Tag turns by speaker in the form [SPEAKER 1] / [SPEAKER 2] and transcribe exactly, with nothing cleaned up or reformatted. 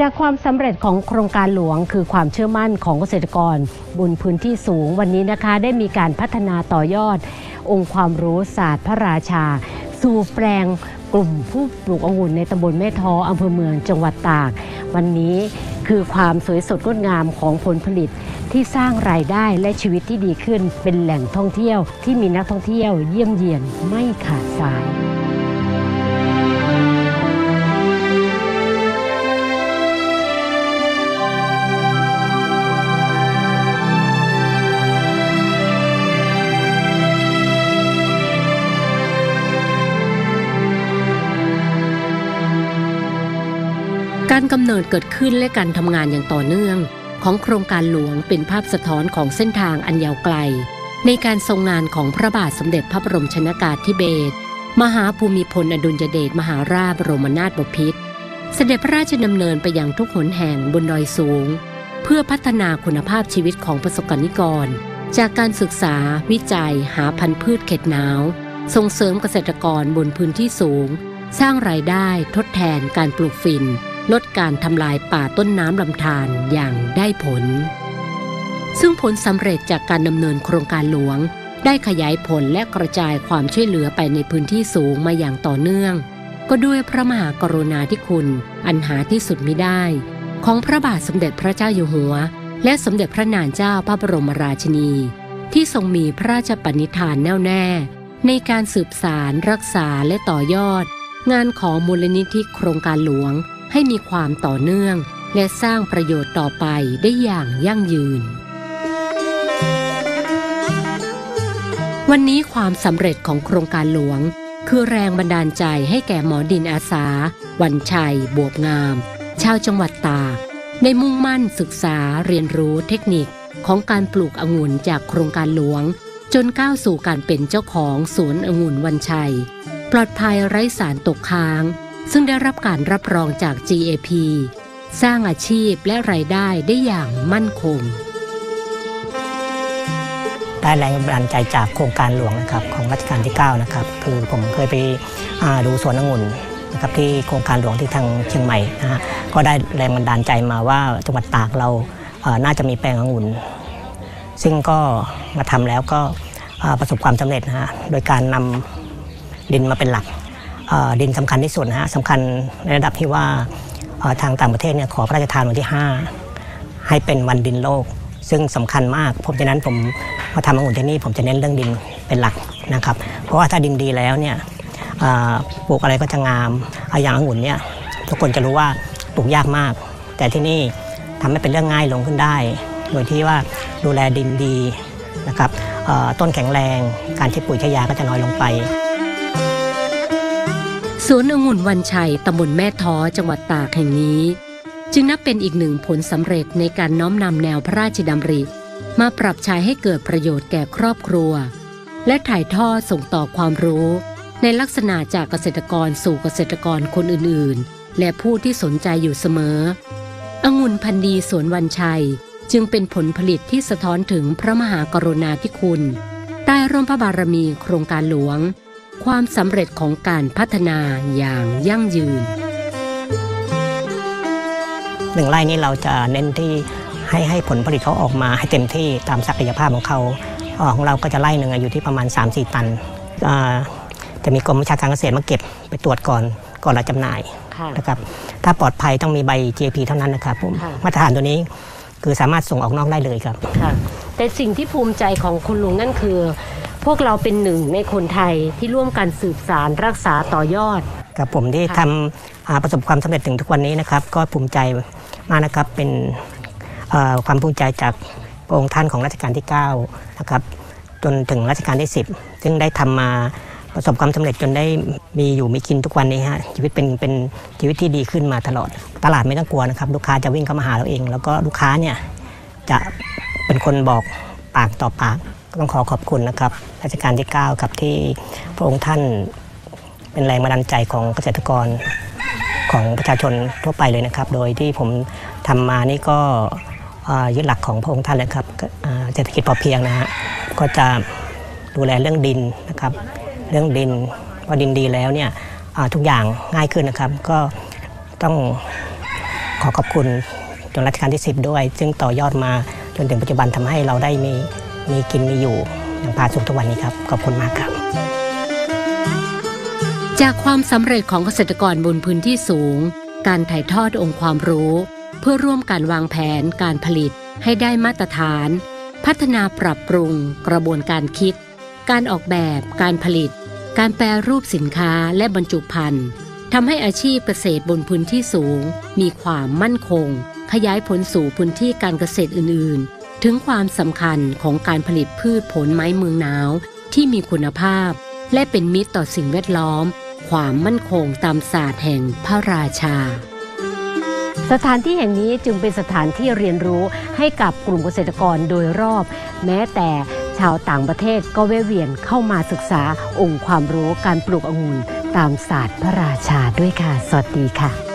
[SPEAKER 1] จากความสำเร็จของโครงการหลวงคือความเชื่อมั่นของเกษตรกรบนพื้นที่สูงวันนี้นะคะได้มีการพัฒนาต่อยอดองค์ความรู้ศาสตร์พระราชาสู่แปลงกลุ่มผู้ปลูกองุ่นในตำบลแม่ท้ออำเภอเมืองจังหวัดตากวันนี้คือความสวยสดงดงามของผลผลิตที่สร้างรายได้และชีวิตที่ดีขึ้นเป็นแหล่งท่องเที่ยวที่มีนักท่องเที่ยวเยี่ยมเยียนไม่ขาดสายการกำเนิดเกิดขึ้นและการทำงานอย่างต่อเนื่องของโครงการหลวงเป็นภาพสะท้อนของเส้นทางอันยาวไกลในการทรงงานของพระบาทสมเด็จพระบรมชนกาธิเบศรมหาภูมิพลอดุลยเดชมหาราชบรมนาถบพิตรเสด็จพระราชดำเนินไปยังทุกหนแห่งบนดอยสูงเพื่อพัฒนาคุณภาพชีวิตของประสบกนิกรจากการศึกษาวิจัยหาพันธุ์พืชเขตหนาวส่งเสริมเกษตรกรบนพื้นที่สูงสร้างรายได้ทดแทนการปลูกฝิ่นลดการทำลายป่าต้นน้ำลำธารอย่างได้ผลซึ่งผลสำเร็จจากการดำเนินโครงการหลวงได้ขยายผลและกระจายความช่วยเหลือไปในพื้นที่สูงมาอย่างต่อเนื่องก็ด้วยพระมหากรุณาธิคุณอันหาที่สุดมิได้ของพระบาทสมเด็จพระเจ้าอยู่หัวและสมเด็จพระนางเจ้าพระบรมราชินีที่ทรงมีพระราชปณิธานแน่วแน่ในการสืบสานรักษาและต่อยอดงานของมูลนิธิโครงการหลวงให้มีความต่อเนื่องและสร้างประโยชน์ต่อไปได้อย่างยั่งยืนวันนี้ความสำเร็จของโครงการหลวงคือแรงบันดาลใจให้แก่หมอดินอาสาวันชัยบวบงามชาวจังหวัดตากได้มุ่งมั่นศึกษาเรียนรู้เทคนิคของการปลูกองุ่นจากโครงการหลวงจนก้าวสู่การเป็นเจ้าของสวนองุ่นวันชัยปลอดภัยไร้สารตกค้างซึ่งได้รับการรับรองจาก จี เอ พี สร้างอาชีพและรายได้ได้อย่างมั่นคง
[SPEAKER 2] ได้แรงบันดาลใจจากโครงการหลวงนะครับของรัชกาลที่เก้านะครับคือผมเคยไปดูสวนองุ่นนะครับที่โครงการหลวงที่ทางเชียงใหม่นะฮะก็ได้แรงบันดาลใจมาว่าจังหวัดตากเราน่าจะมีแปลงองุ่นซึ่งก็มาทำแล้วก็ประสบความสำเร็จนะฮะโดยการนำดินมาเป็นหลักดินสำคัญที่สุดนะฮะสำคัญในระดับที่ว่าทางต่างประเทศเนี่ยขอพระราชทานวันที่ห้าให้เป็นวันดินโลกซึ่งสำคัญมากเพราะฉะนั้นผมมาทำองุ่นที่นี่ผมจะเน้นเรื่องดินเป็นหลักนะครับเพราะว่าถ้าดินดีแล้วเนี่ยปลูกอะไรก็จะงามอย่างองุ่นเนี่ยทุกคนจะรู้ว่าปลูกยากมากแต่ที่นี่ทำให้เป็นเรื่องง่ายลงขึ้นได้โดยที่ว่าดูแลดินดีนะครับต้นแข็งแรงการใช้ปุ๋ยใช้ยาก็จะน้อยลงไป
[SPEAKER 1] สวนองุ่นวันชัยตำบลแม่ท้อจังหวัดตากแห่งนี้จึงนับเป็นอีกหนึ่งผลสำเร็จในการน้อมนำแนวพระราชดำริมาปรับใช้ให้เกิดประโยชน์แก่ครอบครัวและถ่ายทอดส่งต่อความรู้ในลักษณะจากเกษตรกรสู่เกษตรกรคนอื่นๆและผู้ที่สนใจอยู่เสมอองุ่นพันธุ์ดีสวนวันชัยจึงเป็นผลผลิตที่สะท้อนถึงพระมหากรุณาธิคุณใต้ร่มพระบารมีโครงการหลวงความสำเร็จของการพัฒนาอย่างยั่งยืน
[SPEAKER 2] หนึ่งไร่นี้เราจะเน้นที่ให้ให้ผลผลิตเขาออกมาให้เต็มที่ตามศักยภาพของเขาของเราก็จะไร่หนึ่งอยู่ที่ประมาณ สามถึงสี่ ตันจะมีกรมวิชาการเกษตรมาเก็บไปตรวจก่อนก่อนเราจำหน่ายนะครับถ้าปลอดภัยต้องมีใบ จี เอ พี เท่านั้นนะครับมาตรฐานตัวนี้คือสามารถส่งออกนอกได้เลยครับ
[SPEAKER 1] แต่สิ่งที่ภูมิใจของคุณลุงนั่นคือพวกเราเป็นหนึ่งในคนไทยที่ร่วมกันสืบสานรักษาต่อยอด
[SPEAKER 2] กับผมที่ทำประสบความสำเร็จถึงทุกวันนี้นะครับก็ภูมิใจมากนะครับเป็นความภูมิใจจากพระองค์ท่านของรัชกาลที่เก้านะครับจนถึงรัชกาลที่สิบซึ่งได้ทำมาประสบความสำเร็จจนได้มีอยู่มีกินทุกวันนี้ฮะชีวิตเป็นเป็นชีวิตที่ดีขึ้นมาตลอดตลาดไม่ต้องกลัวนะครับลูกค้าจะวิ่งเข้ามาหาเราเองแล้วก็ลูกค้าเนี่ยจะเป็นคนบอกปากต่อปากต้องขอขอบคุณนะครับรัชกาลที่เก้าครับที่พระองค์ท่านเป็นแรงบันดาลใจของเกษตรกรของประชาชนทั่วไปเลยนะครับโดยที่ผมทำมานี่ก็ยึดหลักของพระองค์ท่านเลยครับเศรษฐกิจพอเพียงนะฮะก็จะดูแลเรื่องดินนะครับเรื่องดินพอดินดีแล้วเนี่ยทุกอย่างง่ายขึ้นนะครับก็ต้องขอขอบคุณจนรัชกาลที่สิบด้วย ซึ่งต่อยอดมาจนถึงปัจจุบันทำให้เราได้มีมีกินมีอยู่อย่างผาสุกทุกวันนี้ครับขอบคุณมากครับ
[SPEAKER 1] จากความสำเร็จของเกษตรกรบนพื้นที่สูงการถ่ายทอดองค์ความรู้เพื่อร่วมกันวางแผนการผลิตให้ได้มาตรฐานพัฒนาปรับปรุงกระบวนการคิดการออกแบบการผลิตการแปรรูปสินค้าและบรรจุภัณฑ์ทำให้อาชีพเกษตรบนพื้นที่สูงมีความมั่นคงขยายผลสู่พื้นที่การเกษตรอื่นๆถึงความสำคัญของการผลิตพืชผลไม้เมืองหนาวที่มีคุณภาพและเป็นมิตรต่อสิ่งแวดล้อมความมั่นคงตามศาสตร์แห่งพระราชาสถานที่แห่งนี้จึงเป็นสถานที่เรียนรู้ให้กับกลุ่มเกษตรกรโดยรอบแม้แต่ชาวต่างประเทศก็แวะเวียนเข้ามาศึกษาองค์ความรู้การปลูกองุ่นตามศาสตร์พระราชาด้วยค่ะสวัสดีค่ะ